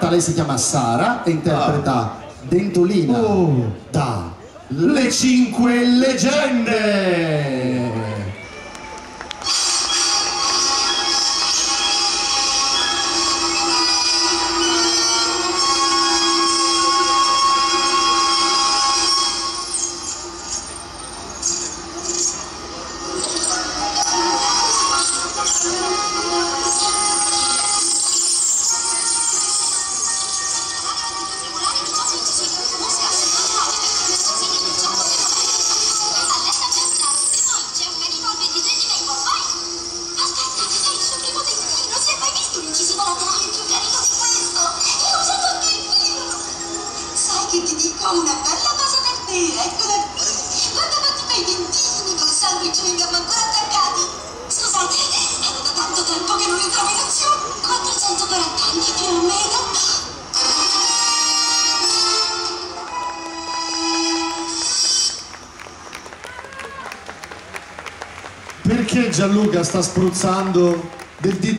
cantata, lei si chiama Sara e interpreta Dentolina da Le Cinque Leggende. Ho una bella cosa per te, eccola qui. Guarda quanti bei dentini con sangue e chewing gum ancora attaccati. Scusate, avevo tanto tempo che non li trovo in azione. 440 anni più o meno. Perché Gianluca sta spruzzando del dito?